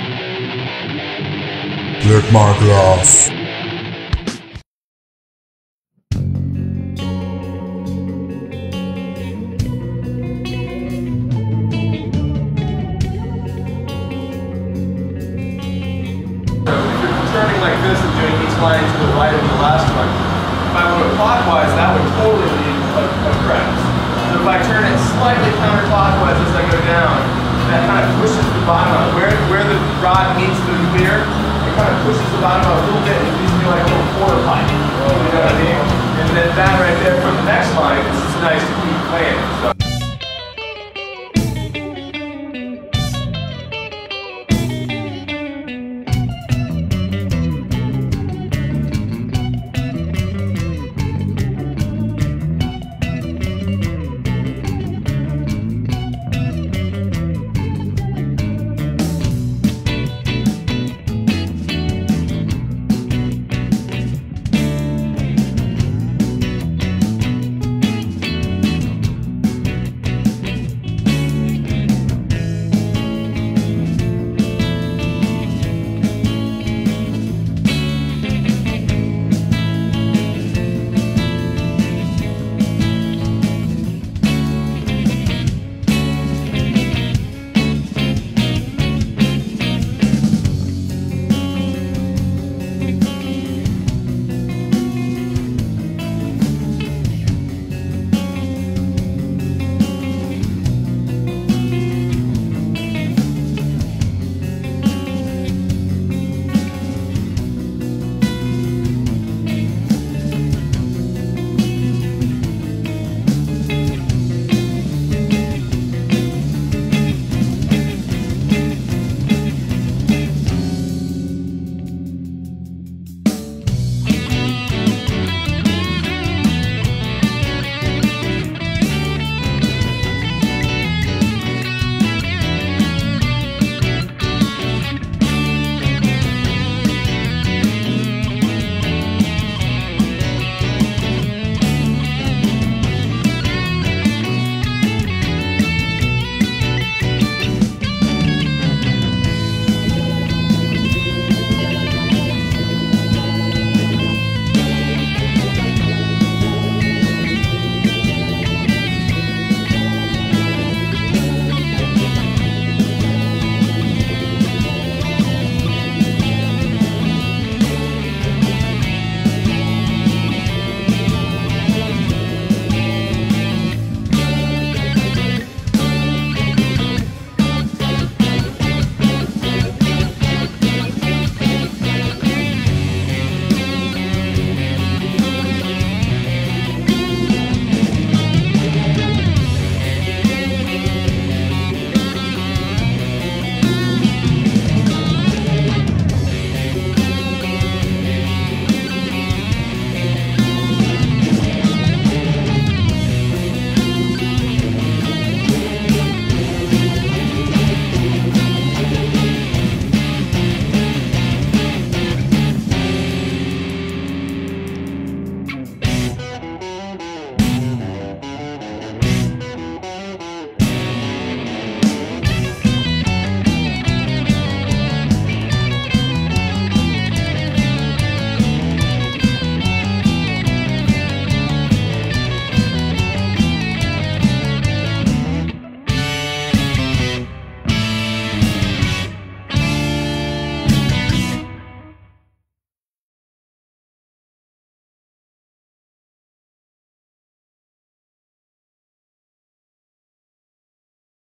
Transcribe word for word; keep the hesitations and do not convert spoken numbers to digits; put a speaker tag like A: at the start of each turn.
A: LickMyGlass.
B: Turning like this and doing each line to the right of the last one. If I went clockwise, that would totally leave a, a crevice. So if I turn it slightly counterclockwise as I go down, that kind of pushes the bottom out. Where, where the rod meets the clear, it kind of pushes the bottom out a little bit. It leaves me like a little quarter pipe. You know what I mean? And then that right there from the next line, it's just nice to keep playing. So.